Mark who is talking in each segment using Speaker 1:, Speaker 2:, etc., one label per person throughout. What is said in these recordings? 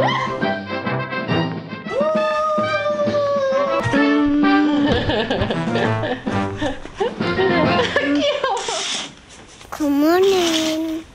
Speaker 1: 귀여워.
Speaker 2: 굿모닝.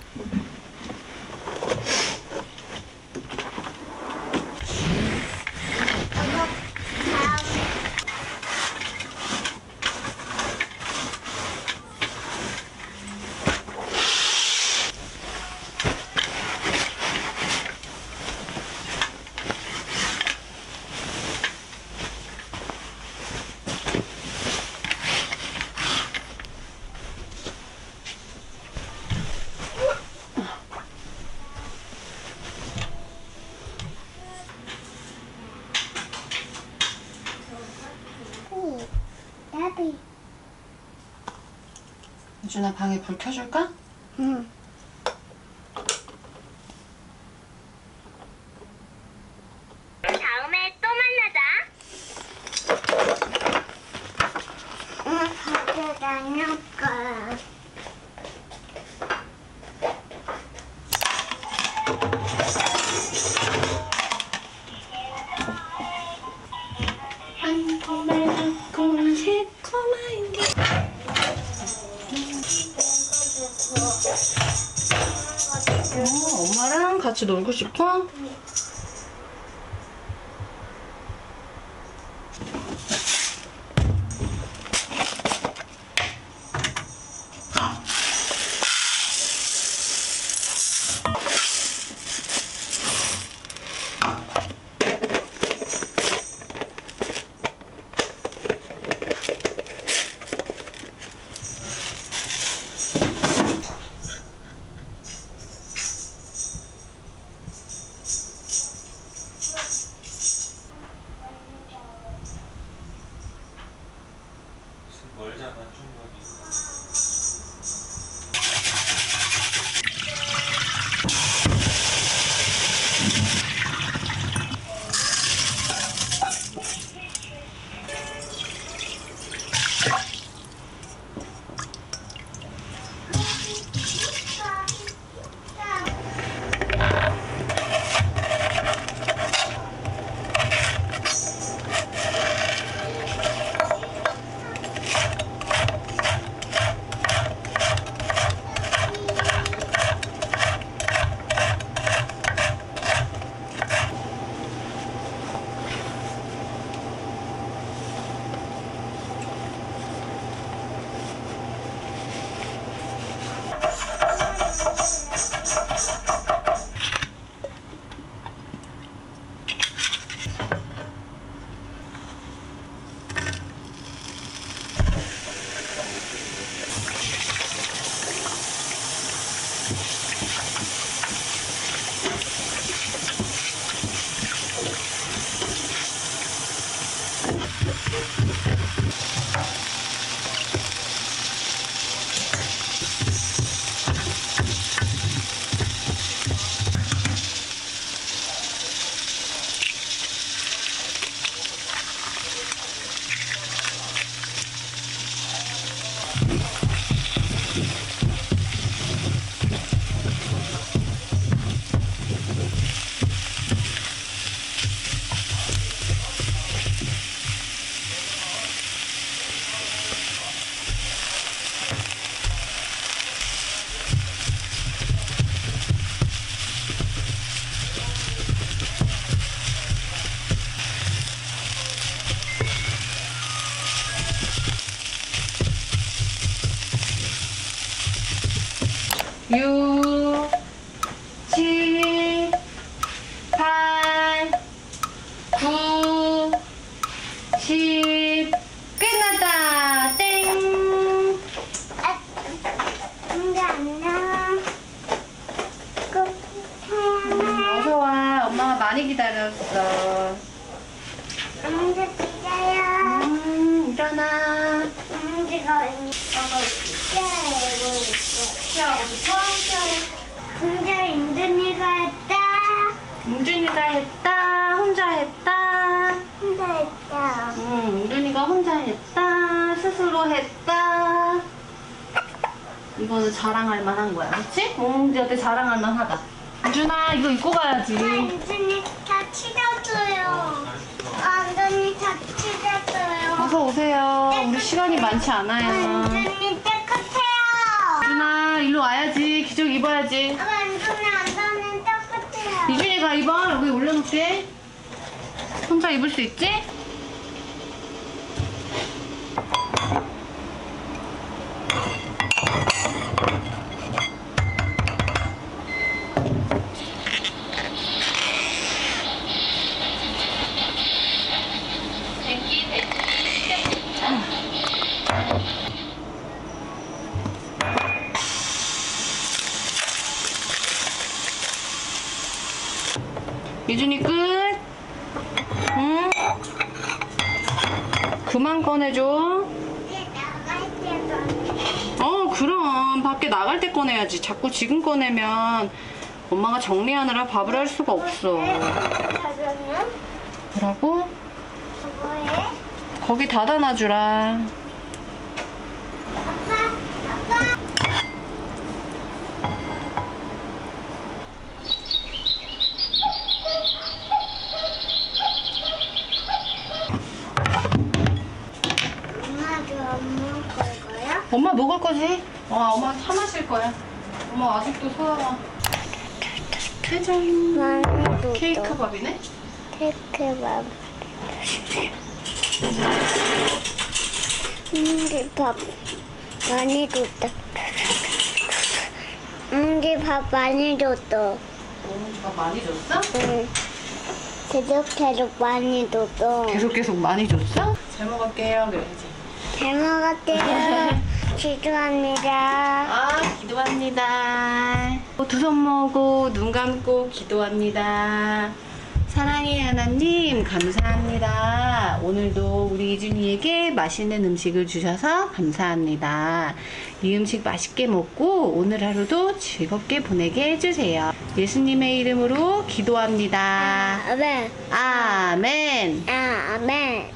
Speaker 1: 유준아, 방에 불 켜줄까?
Speaker 2: 응.
Speaker 3: 다음에 또 만나자.
Speaker 2: 밖에 다녀올까?
Speaker 1: 달콤한 새콤한 게. 엄마랑 같이 놀고 싶어?
Speaker 4: 멀잖아, 충분히.
Speaker 1: 육, 7, 8, 9, 10. 끝났다. 땡.
Speaker 2: 근데 안 나와.
Speaker 1: 어서 와. 엄마가 많이 기다렸어.
Speaker 2: 언제 기다려?
Speaker 1: 일어나.
Speaker 2: 언제가 기다리고 있어.
Speaker 1: 시하고 싶어?
Speaker 2: 근데 인준이가 했다.
Speaker 1: 웅준이가 했다. 혼자 했다.
Speaker 2: 혼자 했다.
Speaker 1: 웅준이가 혼자 했다. 스스로 했다. 이거는 자랑할 만한 거야, 그렇지? 웅준이한테 자랑할 만하다. 웅준아, 이거 입고 가야지.
Speaker 2: 인준이
Speaker 1: 어서 오세요. 우리 시간이 많지 않아요.
Speaker 2: 완전히 깨끗해요.
Speaker 1: 유준아, 일로 와야지. 기저귀 입어야지.
Speaker 2: 완전히 깨끗해요.
Speaker 1: 이준이가 입어. 여기 올려놓게. 혼자 입을 수 있지? 유준이 끝. 응? 그만 꺼내줘.
Speaker 2: 이제 나갈 때도
Speaker 1: 그럼 밖에 나갈 때 꺼내야지. 자꾸 지금 꺼내면 엄마가 정리하느라 밥을 할 수가 없어.
Speaker 2: 그러면
Speaker 1: 뭐라고?
Speaker 2: 뭐해?
Speaker 1: 거기 닫아 놔주라.
Speaker 2: 아빠. 엄마도 안 먹을 거야?
Speaker 1: 엄마 먹을 거지? 엄마 차 마실 거야. 엄마 아직도 소화가. 짜잔.
Speaker 2: 많이
Speaker 1: 케이크 밥이네?
Speaker 2: 케이크밥. 밥 많이 줬다. 밥 많이 줬어.
Speaker 1: 오은지가 많이 줬어?
Speaker 2: 응. 계속 많이 줬어.
Speaker 1: 계속 많이 줬어? 잘 먹을게요. 그래야지.
Speaker 2: 잘 먹었대요. 기도합니다.
Speaker 1: 기도합니다. 두 손 모으고 눈 감고 기도합니다. 사랑의 하나님 감사합니다. 오늘도 우리 이준이에게 맛있는 음식을 주셔서 감사합니다. 이 음식 맛있게 먹고 오늘 하루도 즐겁게 보내게 해주세요. 예수님의 이름으로 기도합니다.
Speaker 2: 아멘.
Speaker 1: 아멘.
Speaker 2: 아멘.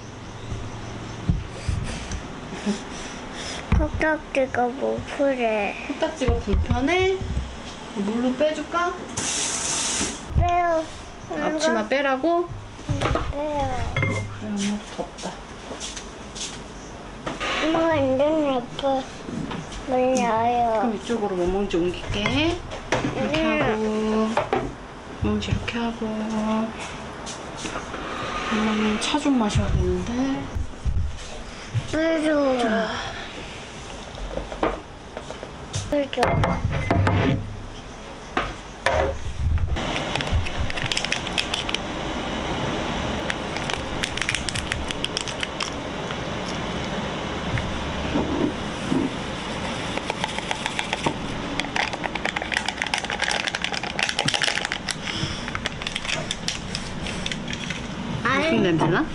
Speaker 2: 콕딱지가 뭐 풀에
Speaker 1: 코딱지가 불편해? 물로 빼줄까?
Speaker 2: 빼요.
Speaker 1: 앞치마 빼라고?
Speaker 2: 빼요.
Speaker 1: 그래 엄마 덥다.
Speaker 2: 엄마 완전 예뻐. 몰라요.
Speaker 1: 그럼 이쪽으로 멍멍지 옮길게. 이렇게 하고 멍멍지 이렇게 하고 엄마는 차 좀 마셔야겠는데.
Speaker 2: 빼줘. 빼줘.
Speaker 1: 무슨 냄새나?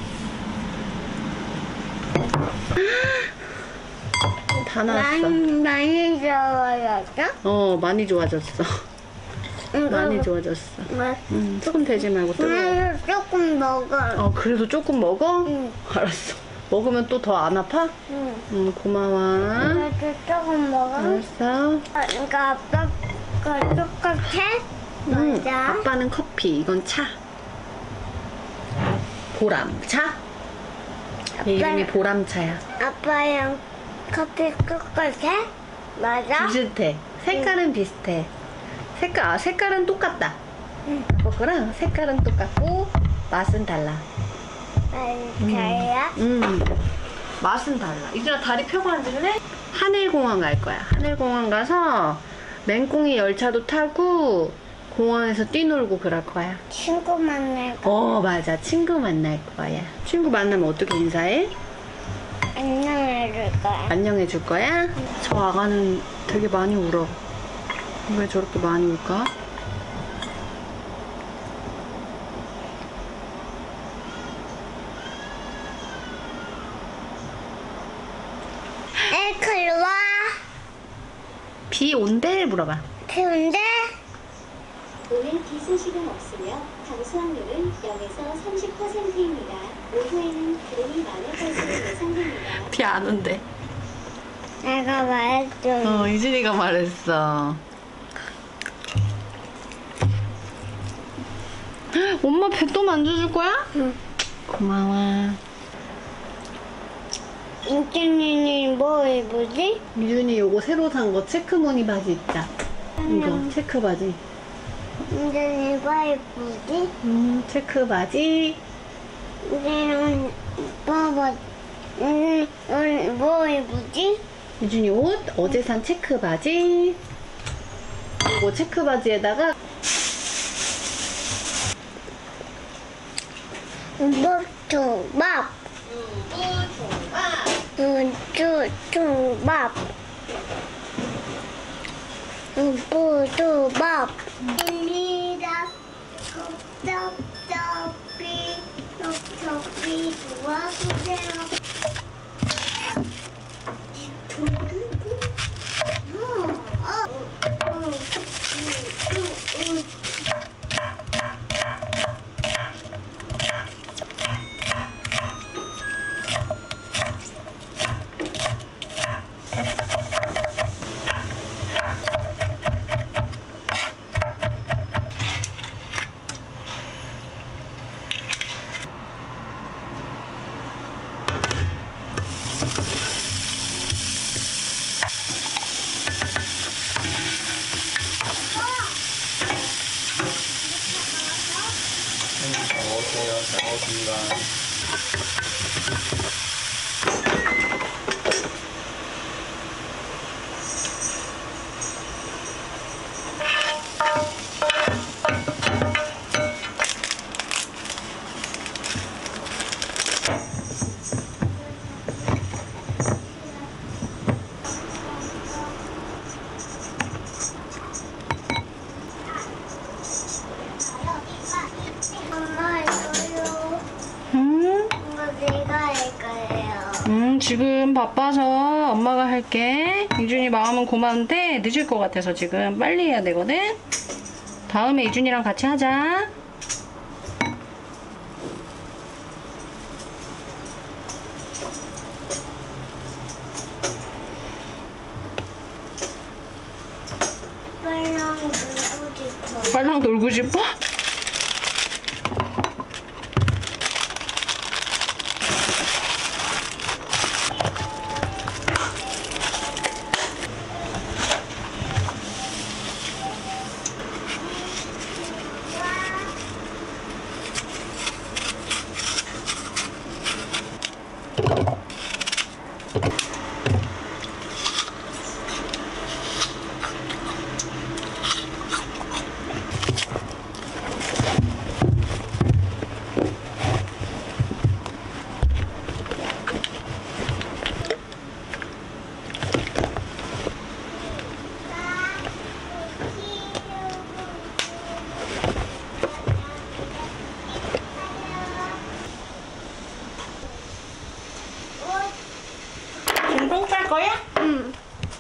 Speaker 1: 다 나왔어.
Speaker 2: 많이 좋아졌어?
Speaker 1: 많이 좋아졌어. 많이 좋아졌어. 조금 되지 말고 또 먹어.
Speaker 2: 조금 먹어.
Speaker 1: 그래도 조금 먹어?
Speaker 2: 응.
Speaker 1: 알았어. 먹으면 또 더 안 아파?
Speaker 2: 응.
Speaker 1: 고마워.
Speaker 2: 그래도 조금 먹어.
Speaker 1: 알았어.
Speaker 2: 이거 아빠가 똑같아? 맞아.
Speaker 1: 아빠는 커피, 이건 차. 보람차? 얘 이름이 보람차야.
Speaker 2: 아빠랑 커피 똑같아? 맞아?
Speaker 1: 비슷해. 색깔은 비슷해. 색깔은 똑같다.
Speaker 2: 응.
Speaker 1: 그거랑 색깔은 똑같고 맛은 달라.
Speaker 2: 잘야?
Speaker 1: 맛은 달라. 이준아 다리 펴고 앉을래? 하늘공항 갈 거야. 하늘공항 가서 맹꽁이 열차도 타고 공항에서 뛰놀고 그럴 거야.
Speaker 2: 친구 만날 거.
Speaker 1: 맞아. 친구 만날 거야. 친구 만나면 어떻게 인사해?
Speaker 2: 안녕해줄 거야.
Speaker 1: 안녕해 줄 거야? 저 아가는 되게 많이 울어. 왜 저렇게 많이 울까?
Speaker 2: 글로 와.
Speaker 1: 비 온대? 물어봐.
Speaker 2: 좋은데?
Speaker 3: 오늘 비 소식은 없으며 강수 확률은 0에서 30%입니다. 오후에는 구름이 많을 것으로 예상됩니다.
Speaker 1: 비 안 온대.
Speaker 2: 내가 말했죠.
Speaker 1: 이준이가 말했어. 엄마 배 또 만져줄 거야?
Speaker 2: 응.
Speaker 1: 고마워.
Speaker 2: 인준이는 뭐 입으지?
Speaker 1: 유준이 요거 새로 산 거 체크무늬 바지 입자. 이거 체크 바지.
Speaker 2: 인준이 뭐 입으지?
Speaker 1: 체크 바지.
Speaker 2: 인준이는 뭐 입으지?
Speaker 1: 유준이 옷 어제 산 체크 바지. 요거 체크 바지에다가
Speaker 2: 유부초밥. 유부초밥. 유부초밥. 입니다. 섭섭이 도와주세요.
Speaker 4: 잘 먹었습니다.
Speaker 2: 엄마 이거요. 이거 내가 할 거예요.
Speaker 1: 지금 바빠서 엄마가 할게. 이준이 마음은 고마운데 늦을 것 같아서 지금 빨리 해야 되거든. 다음에 이준이랑 같이 하자.
Speaker 2: 빨랑 놀고 싶어.
Speaker 1: 빨랑 놀고 싶어? 지금 똥 쌀 거야?
Speaker 2: 응.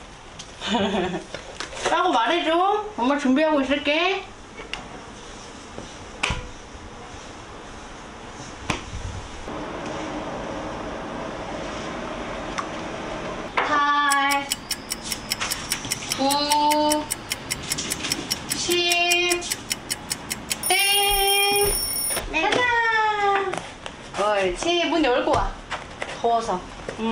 Speaker 1: 싸고 말해줘. 엄마 준비하고 있을게. 팔, 9, 10, 땡! 가자! 옳지. 문 열고 와. 더워서.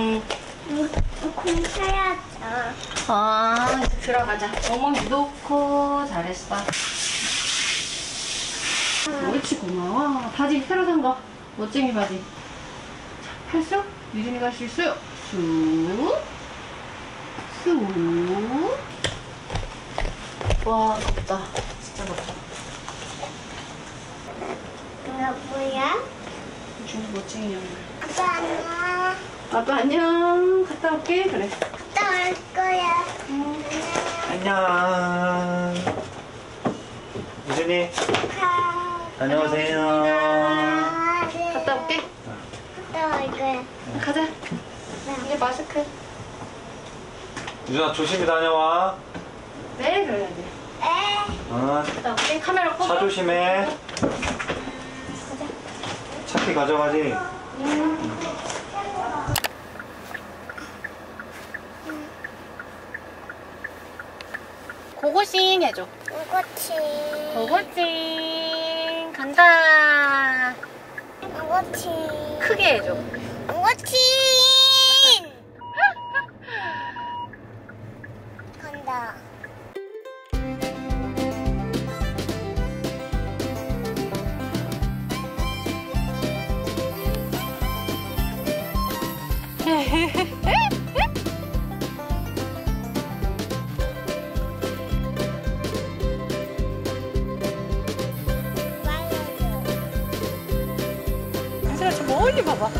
Speaker 2: 공 사야죠.
Speaker 1: 아, 이제 들어가자. 어머니 놓고 잘했어. 옳지, 고마워. 바지 새로 산 거. 멋쟁이 바지. 자, 팔쑥. 유진이가 실수. 쑥. 쑥. 와, 덥다. 진짜 덥다.
Speaker 2: 이거 뭐야?
Speaker 1: 유진이 멋쟁이야.
Speaker 2: 아빠 안녕.
Speaker 1: 아빠 안녕. 갔다 올게. 그래.
Speaker 2: 갔다 올 거야.
Speaker 4: 안녕. 유준이 안녕하세요.
Speaker 1: 갔다 올게.
Speaker 2: 갔다 올 거야.
Speaker 1: 가자. 이제 마스크.
Speaker 4: 유준아 조심히 다녀와.
Speaker 1: 네, 그래야지. 갔다 올게. 카메라 꽂아.
Speaker 4: 차 조심해. 차키 가져가지.
Speaker 1: 고고싱 해줘.
Speaker 2: 이거치.
Speaker 1: 고고싱 간다.
Speaker 2: 이거치.
Speaker 1: 크게 해줘.
Speaker 2: 이거치. 싶다.
Speaker 1: 얘들아 저 멀리 봐봐.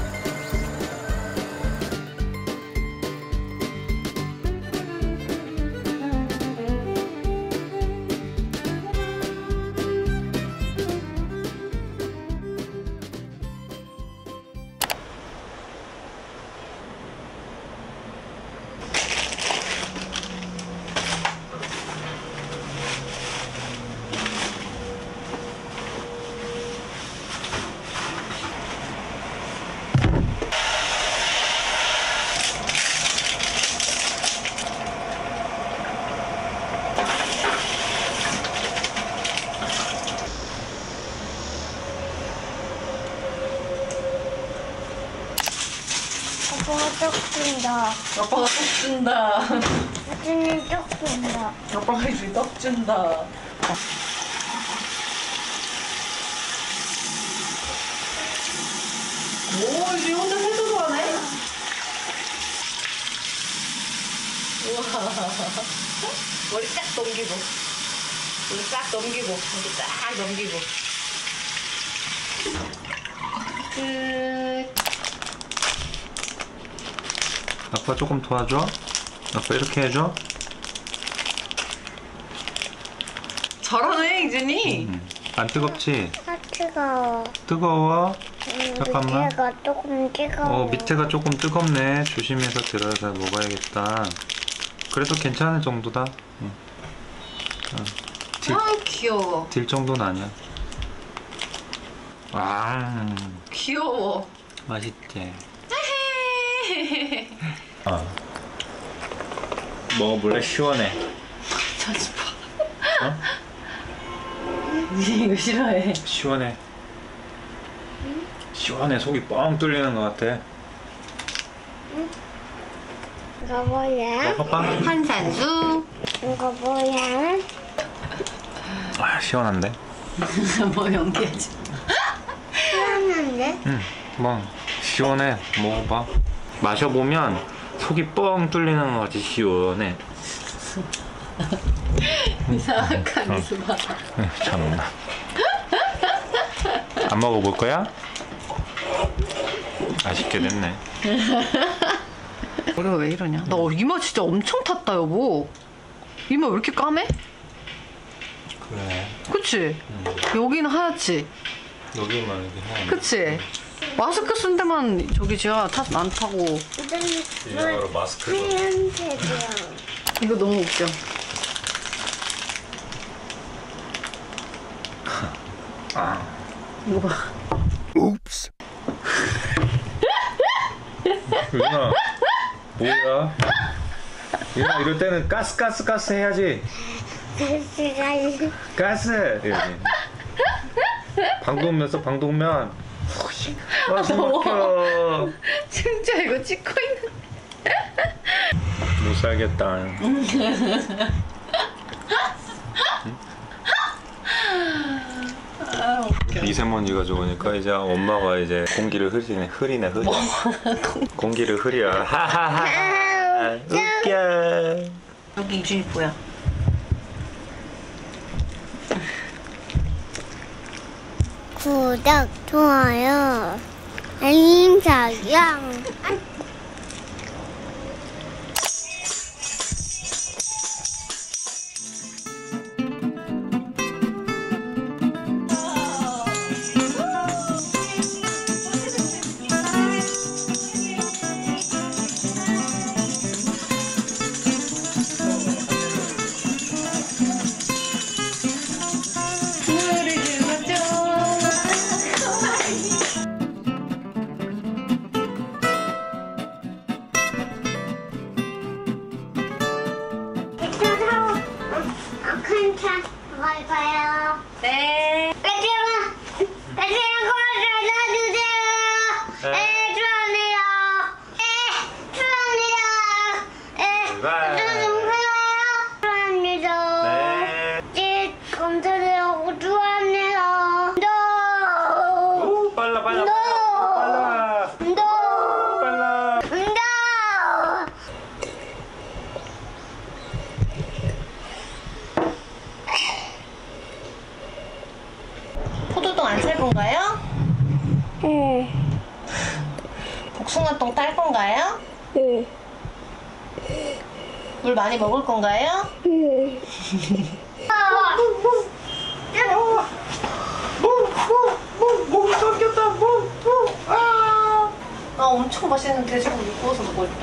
Speaker 2: 아빠가 떡 준다.
Speaker 1: 아빠가 떡 준다.
Speaker 2: 우준이 떡 준다.
Speaker 1: 아빠가 이제 떡 준다. 오, 이제 혼자 세수도 하네? 우와. 머리 딱 넘기고. 머리 딱 넘기고. 머리 딱 넘기고. 끝.
Speaker 4: 아빠 조금 도와줘. 아빠 이렇게 해줘.
Speaker 1: 잘하네, 이준이.
Speaker 4: 안 뜨겁지?
Speaker 2: 아, 뜨거워.
Speaker 4: 뜨거워? 잠깐만.
Speaker 2: 밑에가 조금 뜨거워.
Speaker 4: 밑에가 조금 뜨겁네. 조심해서 들어서 먹어야겠다. 그래도 괜찮을 정도다. 응.
Speaker 1: 아, 귀여워.
Speaker 4: 딜 정도는 아니야. 와,
Speaker 1: 귀여워.
Speaker 4: 맛있지? 먹어볼래? 시원해.
Speaker 1: 자지 마.
Speaker 4: 어?
Speaker 1: 니 이거 싫어해.
Speaker 4: 시원해. 시원해. 속이 뻥 뚫리는 것 같아.
Speaker 2: 이거 뭐야?
Speaker 4: 먹어봐.
Speaker 1: 한산수.
Speaker 2: 이거 뭐야?
Speaker 4: 아, 시원한데?
Speaker 1: 뭐 연기하지?
Speaker 2: 시원한데?
Speaker 4: 응, 뭐 시원해. 먹어봐. 마셔보면 속이 뻥 뚫리는 것 같이 시원해.
Speaker 1: 이상한 미소봐.
Speaker 4: 참나. 안 먹어볼 거야? 아쉽게 됐네.
Speaker 1: 우리가 왜 이러냐? 나 이마 진짜 엄청 탔다, 여보. 이마 왜 이렇게 까매?
Speaker 4: 그래.
Speaker 1: 그치? 여기는 하얗지?
Speaker 4: 여기만 이렇게 해.
Speaker 1: 그치? 마스크 쓴 데만 저기 지하 안 타고.
Speaker 2: 우준이
Speaker 4: 이자로 마스크를.
Speaker 2: 하얀색이야.
Speaker 1: 이거 너무 웃겨. 이거 봐.
Speaker 4: 옵스. 유진아, 뭐야? 유진아, 이럴 때는 가스 해야지.
Speaker 2: 시간이
Speaker 4: 가스. 이러지. 방독면 써, 방독면. 아, 숨 막혀.
Speaker 1: 진짜 이거 찍고 있는.
Speaker 4: 못 살겠다. 미세먼지가 좋으니까 이제 엄마가 이제 공기를 흐리네. 공기를 흐려. 하하하. 웃겨.
Speaker 1: 여기 이준이 뭐야?
Speaker 2: 구독, 좋아요, 알림 설정. 큰차 먹을까요?
Speaker 1: 네.
Speaker 2: 까지마 놔주세요. 네, 좋아합니다. 네, 좋아합니다. 네,
Speaker 4: 출발.
Speaker 2: 좀
Speaker 1: 포도똥 안 살 건가요?
Speaker 2: 응.
Speaker 1: 복숭아똥 딸 건가요?
Speaker 2: 응.
Speaker 1: 물 많이 먹을 건가요?
Speaker 2: 응.
Speaker 1: 몸 삼켰다. 아, 엄청 맛있는 돼지고기 구워서 먹고 싶다.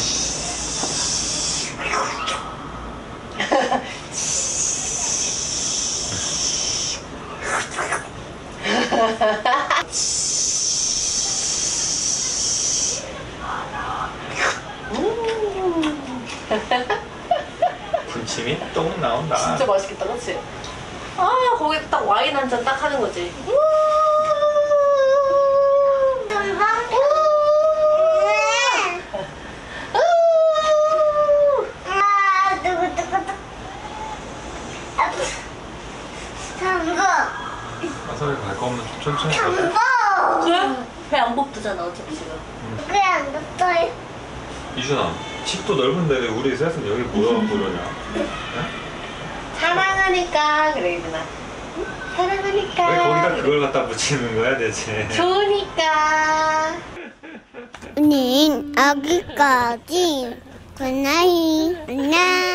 Speaker 4: 군침이 똥 나온다.
Speaker 1: 진짜 맛있겠다, 그치? 아, 거기 딱 와인 한 잔 딱 하는 거지.
Speaker 4: 가서에 갈 거 없는 천천히 가자.
Speaker 1: 그래? 배 안 고프잖아, 어차피 지금.
Speaker 2: 왜안 떴어요?
Speaker 4: 이준아, 집도 넓은데 왜 우리 셋은 여기 모여갖고 그러냐?
Speaker 1: 사랑하니까 그래, 이준아. 사랑하니까.
Speaker 4: 왜 거기다 그걸 갖다 붙이는 거야 대체?
Speaker 1: 좋으니까.
Speaker 2: 오늘 여기까지. 굿나잇. 안녕.